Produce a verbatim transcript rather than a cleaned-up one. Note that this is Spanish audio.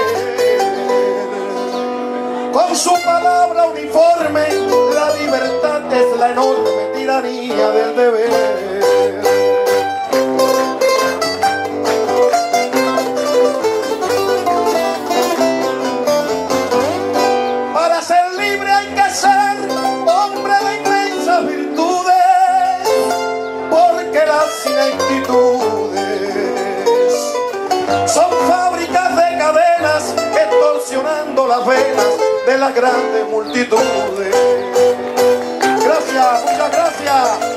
Con su palabra uniforme, la libertad es la enorme tiranía del deber. Para ser libre hay que ser hombre de inmensas virtudes, porque las ineptitudes son fábricas de cadenas extorsionando las venas de las grandes multitudes. Gracias, muchas gracias.